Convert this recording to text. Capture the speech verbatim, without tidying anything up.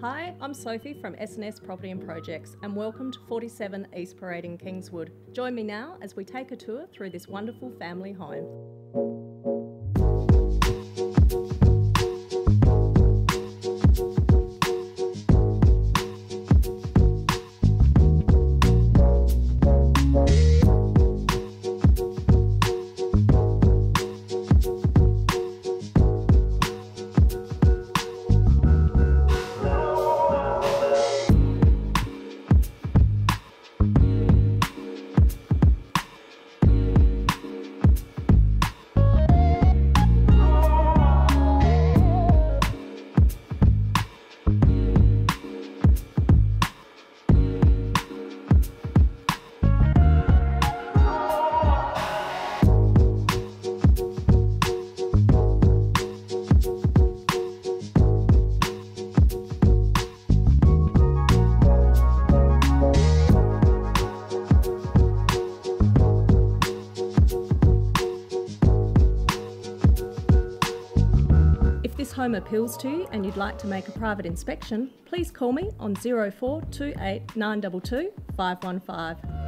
Hi, I'm Sophie from S and S Property and Projects and welcome to forty-seven East Parade in Kingswood. Join me now as we take a tour through this wonderful family home. If this home appeals to you and you'd like to make a private inspection, please call me on zero four two eight nine two two five one five.